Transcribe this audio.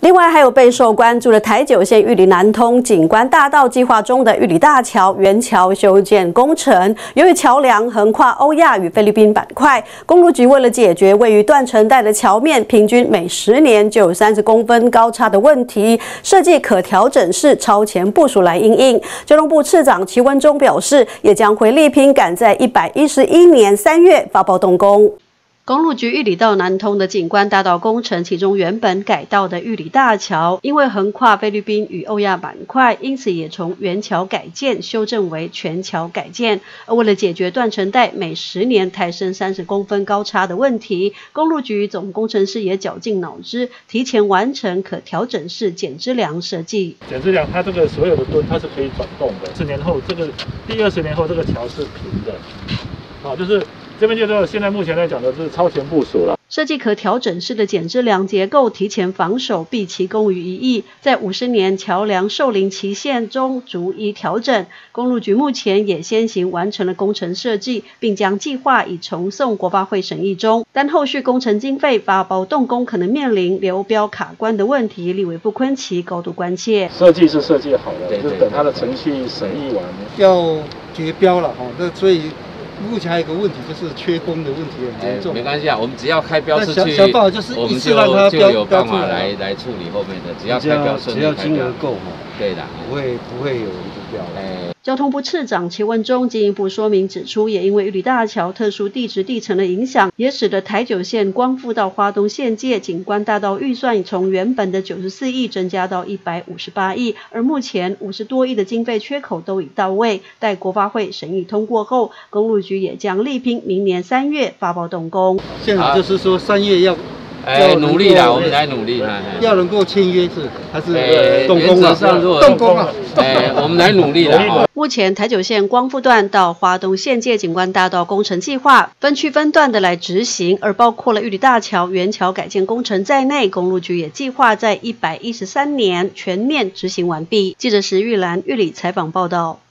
另外，还有备受关注的台九线玉里南通景观大道计划中的玉里大桥原桥修建工程，由于桥梁横跨欧亚与菲律宾板块，公路局为了解决位于断层带的桥面平均每10年就有30公分高差的问题，设计可调整式超前部署来因应。交通部次长齐文忠表示，也将会力拼赶在111年3月发包动工。 公路局玉里到南通的景观大道工程，其中原本改道的玉里大桥，因为横跨菲律宾与欧亚板块，因此也从原桥改建修正为全桥改建。而为了解决断层带每10年抬升30公分高差的问题，公路局总工程师也绞尽脑汁，提前完成可调整式减支梁设计。 减支梁它这个所有的墩它是可以转动的，10年后这个第20年后这个桥是平的，好，就是。 这边就是现在目前来讲的是超前部署了。 设计可调整式的减支梁结构，提前防守，毕其功于一役，在50年桥梁受龄期限中逐一调整。公路局目前也先行完成了工程设计，并将计划已呈送国发会审议中。但后续工程经费发包动工可能面临流标卡关的问题，立委傅昆萁高度关切。 设计是设计好了，就是等它的程序审议完， 要决标了哈，那所以。 目前还有一个问题，就是缺工的问题很严重。 没关系啊，我们只要开标是去， 想办法就是一次让它就有办法来处理后面的，只要开标顺利， 只要金额够嘛， 对的， 不会有流标。 交通部次长齐文忠进一步说明指出，也因为玉里大桥特殊地质地层的影响，也使得台九线光复到花东县界景观大道预算从原本的94亿增加到158亿，而目前50多亿的经费缺口都已到位，待国发会审议通过后，公路局也将力拼明年3月发包动工。 现在就是说3月要努力啦，我们来努力要能够签约还是动工啊？ 动工啊！我们来努力啦。 目前台九线光复段到花东县界景观大道工程计划分区分段的来执行，而包括了玉里大桥原桥改建工程在内，公路局也计划在113年全面执行完毕。记者石玉兰玉里采访报道。